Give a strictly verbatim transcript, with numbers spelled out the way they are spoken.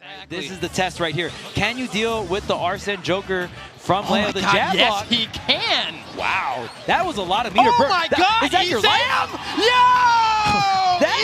Exactly. This is the test right here. Can you deal with the Arsene Joker from oh Leo? The God, jab yes, block? he can. Wow, that was a lot of meter oh burn. my that, God, is that E your SAM? life? Yo! That